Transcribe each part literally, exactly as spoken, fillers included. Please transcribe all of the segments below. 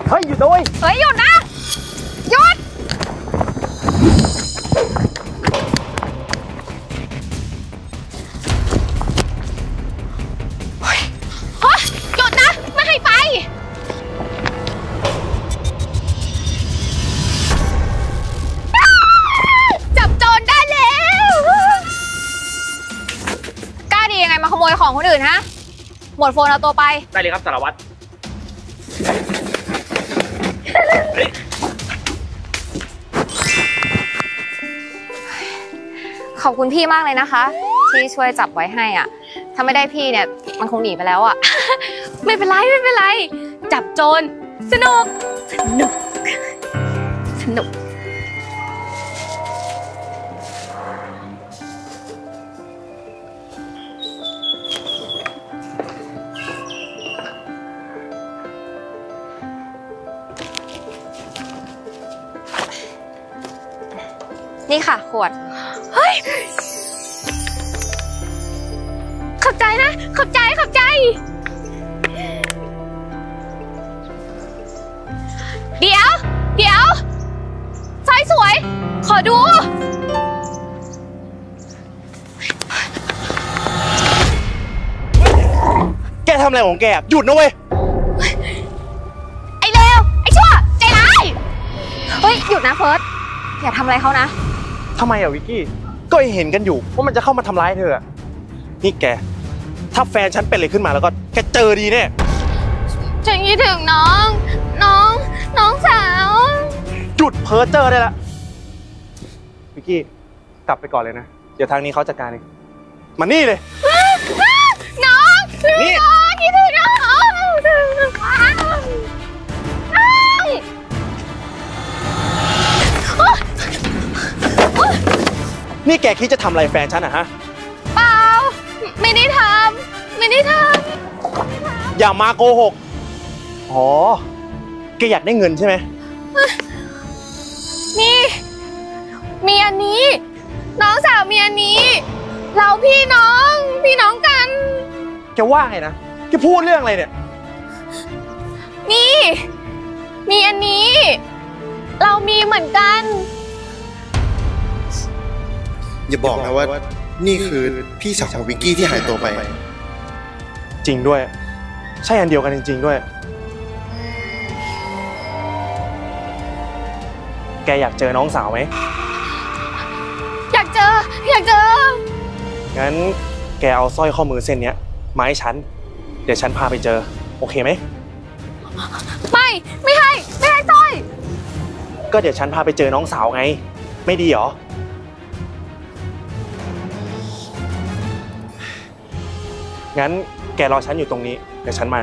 เฮ้ยหยุดด้วยเฮ้ยหยุดนะหยุดเฮ้ยหยุดนะไม่ให้ไปจับโจรได้แล้วกล้าดียังไงมาขโมยของคนอื่นฮะหมวดโฟนเอาตัวไปได้เลยครับสารวัตรขอบคุณพี่มากเลยนะคะที่ช่วยจับไว้ให้อ่ะถ้าไม่ได้พี่เนี่ยมันคงหนีไปแล้วอ่ะไม่เป็นไรไม่เป็นไรจับโจรสนุกสนุกสนุกนี่ค่ะขวดเฮ้ยขอบใจนะขอบใจขอบใจเดี๋ยวเดี๋ยวสายสวยขอดูแกทำอะไรของแกหยุดนะเว้ยไอ้เลวไอ้ชั่วใจร้ายเฮ้ยหยุดนะเฟิร์สอย่าทำอะไรเขานะทำไมอะวิกกี้ก็เห็นกันอยู่ว่ามันจะเข้ามาทำร้ายเธอนี่แกถ้าแฟนฉันเป็นอะไรขึ้นมาแล้วก็แกเจอดีแน่ฉันคิดถึงน้องน้องน้องสาวหยุดเพ้อเจอได้ละวิกกี้กลับไปก่อนเลยนะเดี๋ยวทางนี้เขาจัดการเองมานี่เลยน้องนี่น้องคิดถึงน้องนี่แกคิดจะทำอะไรแฟนฉันอะฮะเปล่าไม่ได้ทำไม่ได้ทำอย่ามาโกหกอ๋อแกอยากได้เงินใช่ไหมมีมีอันนี้น้องสาวมีอันนี้เราพี่น้องพี่น้องกันแกว่าไงนะแกพูดเรื่องอะไรเนี่ยนี่มีอันนี้เรามีเหมือนกันอย่าบอกนะว่านี่คือพี่สาวของวิกกี้ที่หายตัวไปจริงด้วยใช่อันเดียวกันจริงๆด้วยแกอยากเจอน้องสาวไหมอยากเจออยากเจองั้นแกเอาสร้อยข้อมือเส้นนี้มาให้ฉันเดี๋ยวฉันพาไปเจอโอเคไหมไม่ไม่ให้ไม่ให้สร้อยก็เดี๋ยวฉันพาไปเจอน้องสาวไงไม่ดีเหรองั้นแกรอฉันอยู่ตรงนี้เดี๋ยวฉันมา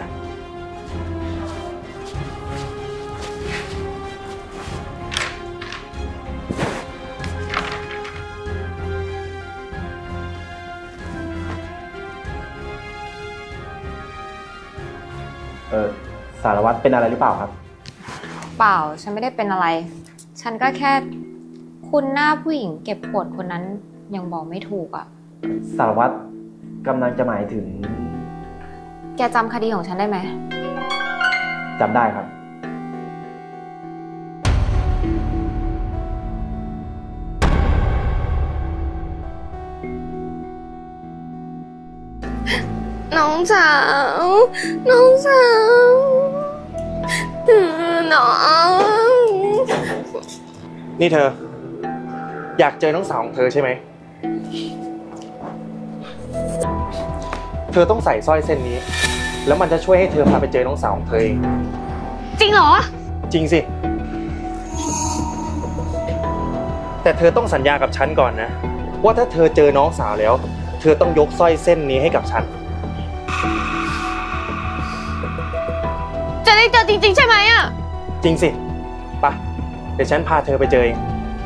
เออสารวัตรเป็นอะไรหรือเปล่าครับเปล่าฉันไม่ได้เป็นอะไรฉันก็แค่คุณหน้าผู้หญิงเก็บขวดคนนั้นยังบอกไม่ถูกอ่ะสารวัตรกำลังจะหมายถึงแกจำคดีของฉันได้ไหมจำได้ครับน้องสาวน้องสาวน้องนี่เธออยากเจอน้องสาวของเธอใช่ไหมเธอต้องใส่สร้อยเส้นนี้แล้วมันจะช่วยให้เธอพาไปเจอน้องสาวของเธอเองจริงเหรอจริงสิแต่เธอต้องสัญญากับฉันก่อนนะว่าถ้าเธอเจอน้องสาวแล้วเธอต้องยกสร้อยเส้นนี้ให้กับฉันจะได้เจอจริงๆใช่ไหมอ่ะจริงสิไปเดี๋ยวฉันพาเธอไปเจอเอง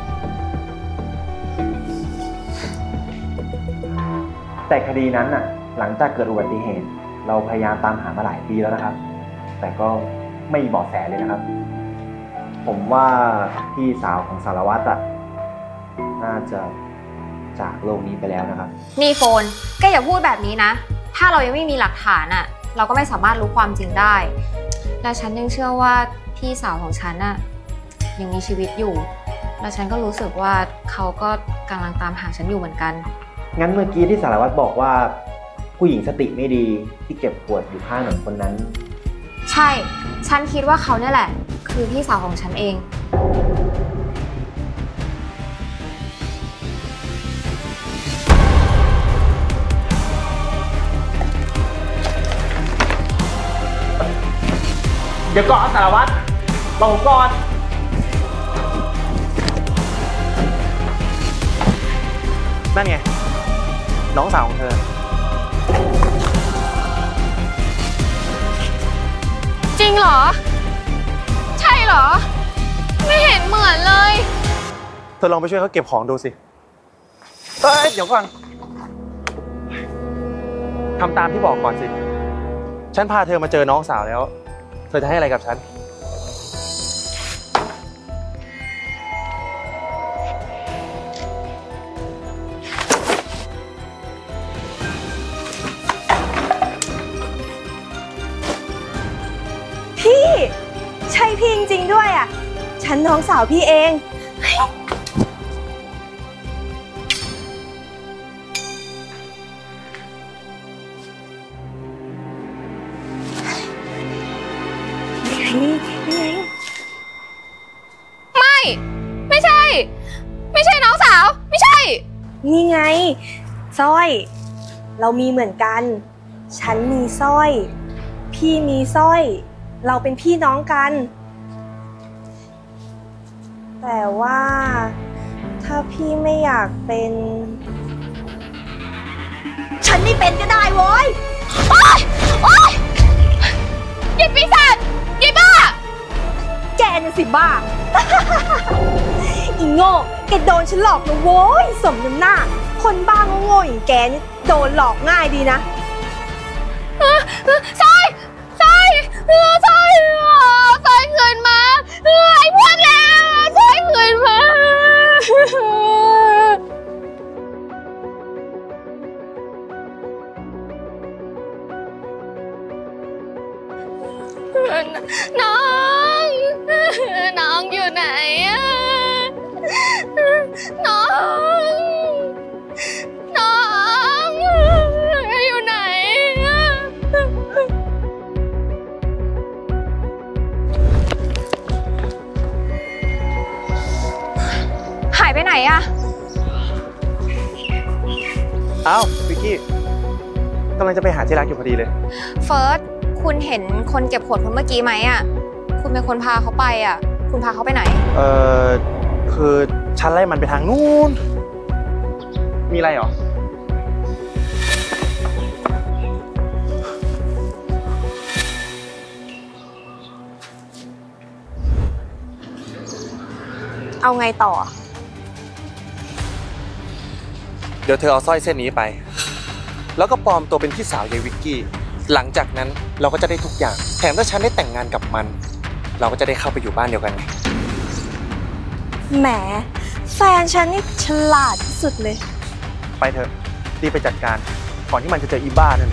แต่คดีนั้นน่ะหลังจากเกิดอุบัติเหตุเราพยายามตามหามาหลายปีแล้วนะครับแต่ก็ไม่มีเบาะแสเลยนะครับผมว่าพี่สาวของสารวัตรอ่ะน่าจะจากโลกนี้ไปแล้วนะครับนี่โฟนแกอย่าพูดแบบนี้นะถ้าเรายังไม่มีหลักฐานอ่ะเราก็ไม่สามารถรู้ความจริงได้และฉันยังเชื่อว่าพี่สาวของฉันน่ะยังมีชีวิตอยู่ แล้วฉันก็รู้สึกว่าเขาก็กำลังตามหาฉันอยู่เหมือนกันงั้นเมื่อกี้ที่สารวัตรบอกว่าผู้หญิงสติไม่ดีที่เก็บขวดอยู่ข้างถนนคนนั้นใช่ ฉันคิดว่าเขาเนี่ยแหละ คือพี่สาวของฉันเองเดี๋ยวก่อนสารวัตรรอผมก่อนนั่นไงน้องสาวของเธอจริงเหรอ ใช่เหรอ ไม่เห็นเหมือนเลยเธอลองไปช่วยเขาเก็บของดูสิเอ้ยเดี๋ยวก่อนทำตามที่บอกก่อนสิฉันพาเธอมาเจอน้องสาวแล้วเธอจะให้อะไรกับฉันพี่ใช่พี่จริงๆด้วยอ่ะฉันน้องสาวพี่เองนี่ไงนี่ไงไม่ ไม่ใช่ ไม่ใช่น้องสาว ไม่ใช่นี่ไงสร้อย เรามีเหมือนกัน ฉันมีสร้อย พี่มีสร้อย เราเป็นพี่น้องกัน แต่ว่าถ้าพี่ไม่อยากเป็น ฉันไม่เป็นก็ได้โว้ยโอ๊ย โอ๊ยยิบปีศาจยิบบ้าแกน่ะสิบ้า อีโง่แกโดนฉันหลอกนะโว้ยสมน้ำหน้า คนบ้าโง่ๆอย่างแกนี่โดนหลอกง่ายดีนะซอยซอยซอยซอยคืนมาไอ้พวกแล้วซอยคืนมาน้องน้องอยู่ไหนอะน้องน้องอยู่ไหนอะหายไปไหนอะอ้าววิกกี้กำลังจะไปหาที่รักอยู่พอดีเลยเฟิร์สคุณเห็นคนเก็บขวดคนเมื่อกี้ไหมอะคุณเป็นคนพาเขาไปอะคุณพาเขาไปไหนเออคือฉันไล่มันไปทางนู้นมีอะไรหรอเอาไงต่อเดี๋ยวเธอเอาสร้อยเส้นนี้ไป แล้วก็ปลอมตัวเป็นพี่สาวยายวิกกี้ หลังจากนั้นเราก็จะได้ทุกอย่าง แถมถ้าฉันได้แต่งงานกับมัน เราก็จะได้เข้าไปอยู่บ้านเดียวกันไงแหมแฟนฉันนี่ฉลาดที่สุดเลยไปเถอะรีบไปจัดการก่อนที่มันจะเจออีบ้านั่น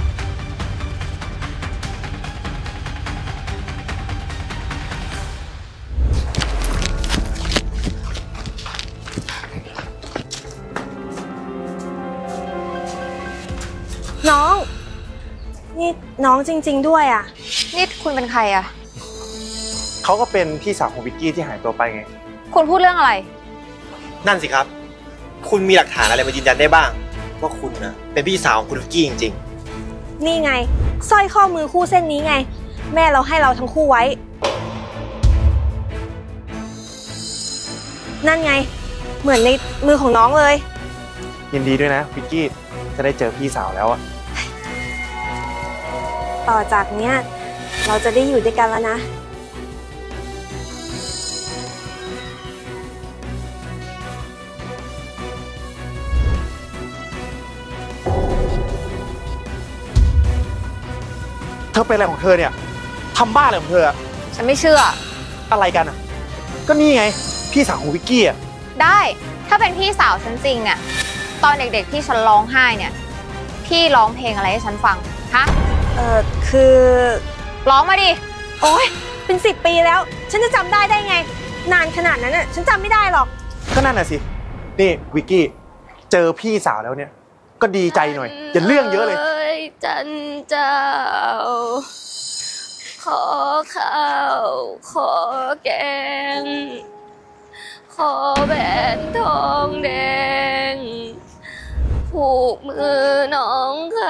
น้อง นี่น้องจริงๆด้วยอ่ะนี่คุณเป็นใครอะเขาก็เป็นพี่สาวของวิกกี้ที่หายตัวไปไงคุณพูดเรื่องอะไรนั่นสิครับ คุณมีหลักฐานอะไรมายืนยันได้บ้างว่าคุณนะเป็นพี่สาวของคุณวิกกี้จริงนี่ไงสร้อยข้อมือคู่เส้นนี้ไง แม่เราให้เราทั้งคู่ไว้ นั่นไง เหมือนในมือของน้องเลยยินดีด้วยนะวิกกี้จะได้เจอพี่สาวแล้วอะต่อจากเนี้ยเราจะได้อยู่ด้วยกันแล้วนะเธอเป็นอะไรของเธอเนี่ยทำบ้าอะไรของเธออะฉันไม่เชื่ออะไรกันอะก็นี่ไงพี่สาวของวิกกี้อะได้ ถ้าเป็นพี่สาวฉันจริงเนี่ยตอนเด็กๆที่ฉันร้องไห้เนี่ยพี่ร้องเพลงอะไรให้ฉันฟังฮะเออคือร้องมาดิโอ๊ยเป็นสิบปีแล้ว ฉันจะจำได้ได้ไง นานขนาดนั้นน่ะฉันจำไม่ได้หรอกก็นั่นน่ะสิ นี่วิกกี้ เจอพี่สาวแล้วเนี่ย ก็ดีใจหน่อย อย่าเรื่องเยอะเลยจันเจ้า ขอข้าวขอแกง ขอแหวนทองแดง ผูกมือน้องค่ะ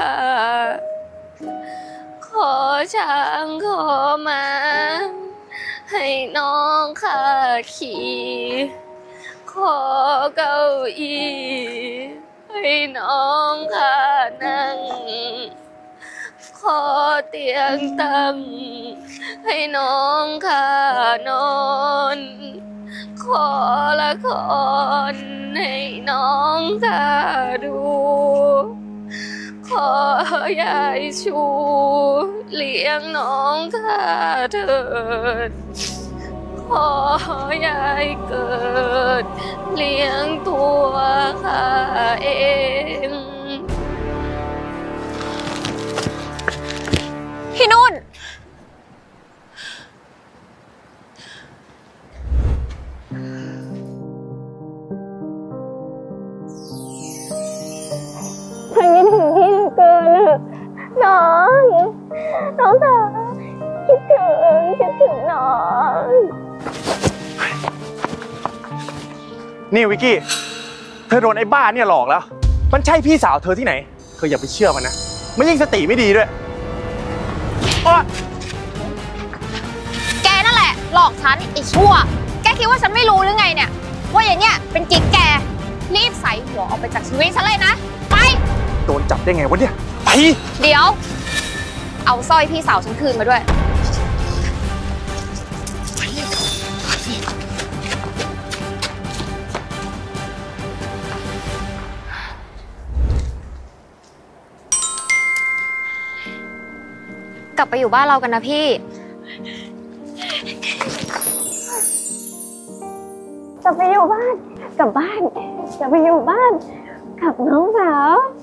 ขอช้างขอมาให้น้องข้าขี่ขอเก้าอี้ให้น้องข้านั่งขอเตียงตั้งให้น้องข้านอนขอละครให้น้องข้าดูขอยายชูเลี้ยงน้องข้าเถิดขอยายเกิดเลี้ยงตัวข้าเองพี่นุ่นฉันคิดถึงพี่เกินอะน้องน้องสาวคิดถึงคิดถึงน้องนี่วิกกี้ เธอโดนไอ้บ้าเนี่ยหลอกแล้ว มันใช่พี่สาวเธอที่ไหน เธออย่าไปเชื่อมันนะ มันยิ่งสติไม่ดีด้วยอ๊ะแกนั่นแหละหลอกฉันไอ้ชั่วแกคิดว่าฉันไม่รู้หรือไงเนี่ยว่าอย่างเนี้ยเป็นกิ๊กแกรีบใส่หัวออกไปจากชีวิตฉันเลยนะไปโดนจับได้ไงวะเนี่ยไปเดี๋ยวเอาสร้อยพี่สาวฉันคืนมาด้วยกลับไปอยู่บ้านเรากันนะพี่กลับไปอยู่บ้านกลับบ้านกลับไปอยู่บ้านกับน้องสาว